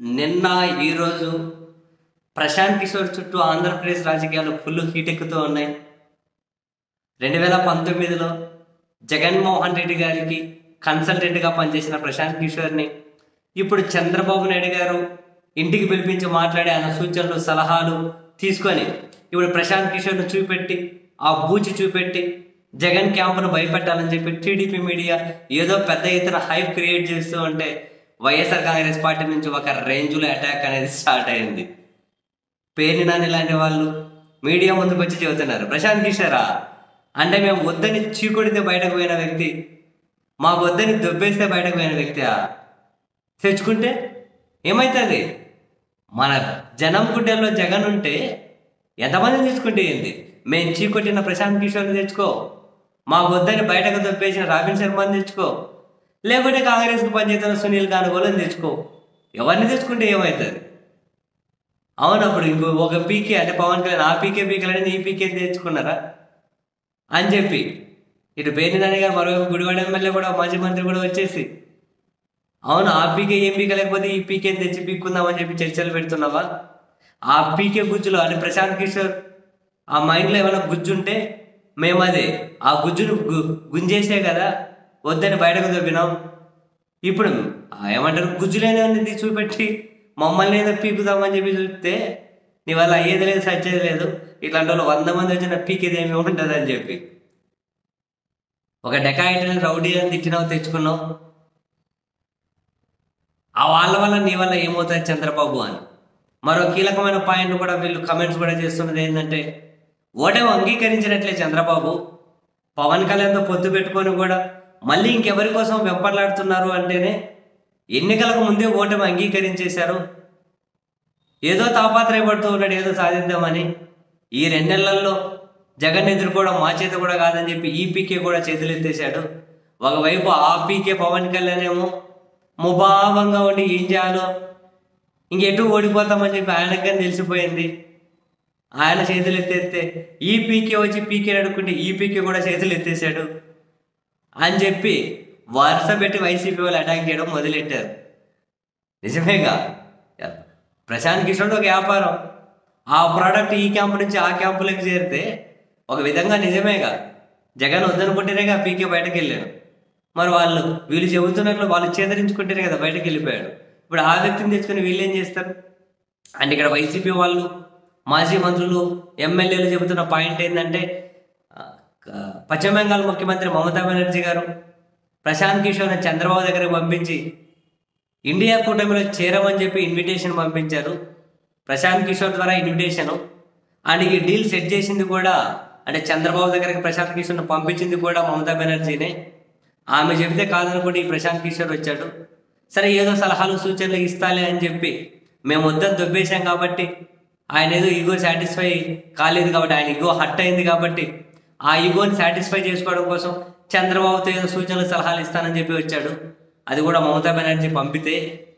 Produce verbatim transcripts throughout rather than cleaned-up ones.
నిన్న ఈరోజు ప్రశాంత్ కిషోర్ చుట్టూ ఆంధ్రప్రదేశ్ రాజకీయాలు ఫుల్ హీట్ ఎక్కుతూ ఉన్నాయి. రెండు వేల పంతొమ్మిదిలో జగన్మోహన్ రెడ్డి గారికి కన్సల్టెంట్గా పనిచేసిన ప్రశాంత్ కిషోర్ని ఇప్పుడు చంద్రబాబు నాయుడు గారు ఇంటికి పిలిపించి మాట్లాడే ఆయన సూచనలు సలహాలు తీసుకొని ఇప్పుడు ప్రశాంత్ కిషోర్ను చూపెట్టి ఆ బూచి చూపెట్టి జగన్ క్యాంపును భయపెట్టాలని చెప్పి టీడీపీ మీడియా ఏదో పెద్ద ఎత్తున హైప్ క్రియేట్ చేస్తూ ఉంటే వైఎస్ఆర్ కాంగ్రెస్ పార్టీ నుంచి ఒక రేంజ్లో అటాక్ అనేది స్టార్ట్ అయింది. పేర్ని నాని లాంటి వాళ్ళు మీడియా ముందుకు వచ్చి చెబుతున్నారు, ప్రశాంత్ కిషోరా అంటే మేము వద్దని చీకొడితే బయటకు పోయిన వ్యక్తి, మాకు వద్దని దొబ్బేస్తే బయటకు పోయిన వ్యక్తి తెచ్చుకుంటే ఏమవుతుంది? మన జనం గుడ్డల్లో జగన్ ఉంటే ఎంతమందిని తెచ్చుకుంటే ఏంది? మేము చీకొట్టిన ప్రశాంత్ కిషోర్ని తెచ్చుకో, మాకు వద్దని బయటకు దొబ్బేసిన రాబిన్ శర్మని తెచ్చుకో, లేకుంటే కాంగ్రెస్కి పనిచేస్తున్న సునీల్ గానుగోలని తెచ్చుకో. ఎవరిని తెచ్చుకుంటే ఏమవుతుంది? అవును, అప్పుడు ఇంకో ఒక పీకే అంటే పవన్ కళ్యాణ్ ఆ పీకే పీకేలని ఈ పీకే తెచ్చుకున్నారా అని చెప్పి ఇటు పేర్ని నాని గారు మరోవైపు గుడివాడ ఎమ్మెల్యే కూడా మాజీ మంత్రి కూడా వచ్చేసి అవును ఆ పీకే ఏం పీక లేకపోతే ఈ పీకేని తెచ్చి పీక్కుందామని చెప్పి చర్చలు పెడుతున్నావా? ఆ పీకే గుజ్జులో అంటే ప్రశాంత్ కిషోర్ ఆ మైండ్లో ఏమైనా గుజ్జుంటే మేము అదే ఆ గుజ్జును గు గుంజేసే కదా వద్దని బయటకు దొబ్బినాం. ఇప్పుడు ఏమంటారు గుజ్జులేని చూపెట్టి మమ్మల్ని ఏదో పీకుదామని చెప్పి చూస్తే నీ వల్ల అయ్యేది లేదు సచ్చేది లేదు, ఇట్లాంటి వాళ్ళు వంద మంది వచ్చిన పీకేది ఏమి ఉంటుంది అని చెప్పి ఒక డెకాయిట్ రౌడీ అని తిట్టినావు తెచ్చుకున్నావు. ఆ వాళ్ళ వల్ల నీ వల్ల ఏమవుతుంది చంద్రబాబు అని మరో కీలకమైన పాయింట్ కూడా వీళ్ళు కమెంట్స్ కూడా చేస్తున్నది ఏంటంటే ఓటమి అంగీకరించినట్లే చంద్రబాబు పవన్ కళ్యాణ్తో పొత్తు పెట్టుకొని కూడా మళ్ళీ ఇంకెవరి కోసం వెంపర్లాడుతున్నారు అంటేనే ఎన్నికలకు ముందే ఓటమి అంగీకరించేశారు. ఏదో తాపాత్రయపడుతూ ఉన్నాడు ఏదో సాధిద్దామని. ఈ రెండు నెలల్లో జగన్ ఎదుర్కోవడం మా చేత కూడా కాదని చెప్పి ఈ పీకే కూడా చేతులు ఎత్తేశాడు. ఒకవైపు ఆ పీకే పవన్ కళ్యాణ్ ఏమో ముభావంగా ఉండి ఏం చేయాలో ఇంకెటు ఓడిపోతామని చెప్పి ఆయనకు కానీ తెలిసిపోయింది. ఆయన చేతులు ఎత్తేస్తే ఈ పీకే వచ్చి పీకే అడుక్కుంటే ఈ పీకే కూడా చేతులు ఎత్తేసాడు అని చెప్పి వరుస పెట్టి వైసీపీ వాళ్ళు అటాక్ చేయడం మొదలెట్టారు. నిజమేగా, ప్రశాంత్ కిషోర్ ఒక వ్యాపారం, ఆ ప్రోడక్ట్ ఈ క్యాంపు నుంచి ఆ క్యాంపులోకి చేరితే ఒక విధంగా నిజమేగా, జగన్ వద్దనుకుంటేనేగా పీకే బయటకు వెళ్ళాడు. మరి వాళ్ళు వీళ్ళు చెబుతున్నట్లు వాళ్ళు చేదరించుకుంటేనే కదా బయటకు వెళ్ళిపోయాడు. ఇప్పుడు ఆ వ్యక్తిని తెచ్చుకొని వీళ్ళు ఏం చేస్తారు అంటే ఇక్కడ వైసీపీ వాళ్ళు మాజీ మంత్రులు ఎమ్మెల్యేలు చెబుతున్న పాయింట్ ఏంటంటే పశ్చిమ బెంగాల్ ముఖ్యమంత్రి మమతా బెనర్జీ గారు ప్రశాంత్ కిషోర్ని చంద్రబాబు దగ్గరకు పంపించి ఇండియా కూటమిలో చేరమని చెప్పి ఇన్విటేషన్ పంపించారు. ప్రశాంత్ కిషోర్ ద్వారా ఇన్విటేషను అండ్ ఈ డీల్ సెట్ చేసింది కూడా అంటే చంద్రబాబు దగ్గరికి ప్రశాంత్ కిషోర్ని పంపించింది కూడా మమతా బెనర్జీనే. ఆమె చెబితే కాదనుకుంటే ఈ ప్రశాంత్ కిషోర్ వచ్చాడు. సరే ఏదో సలహాలు సూచనలు ఇస్తాలే అని చెప్పి మేము వద్దని దొబ్బేశాం కాబట్టి ఆయన ఏదో ఈగో సాటిస్ఫై కాలేదు కాబట్టి ఆయన ఈగో హట్ అయింది కాబట్టి ఆ ఈగోని సాటిస్ఫై చేసుకోవడం కోసం చంద్రబాబుతో ఏదో సూచనలు సలహాలు ఇస్తానని చెప్పి వచ్చాడు. అది కూడా మమతా బెనర్జీ పంపితే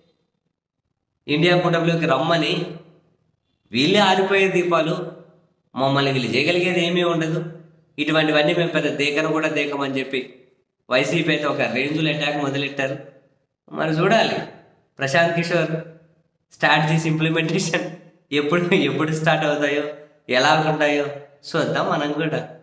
ఇండియా కూటమిలోకి రమ్మని వీళ్ళే ఆరిపోయే దీపాలు, మమ్మల్ని వీళ్ళు చేయగలిగేది ఏమీ ఉండదు, ఇటువంటివన్నీ మేము పెద్ద దేకను కూడా దేకమని చెప్పి వైసీపీ అయితే ఒక రేంజ్లో అటాక్ మొదలెట్టారు. మరి చూడాలి ప్రశాంత్ కిషోర్ స్ట్రాటజీస్ ఇంప్లిమెంటేషన్ ఎప్పుడు ఎప్పుడు స్టార్ట్ అవుతాయో ఎలా ఉంటాయో చూద్దాం మనం కూడా.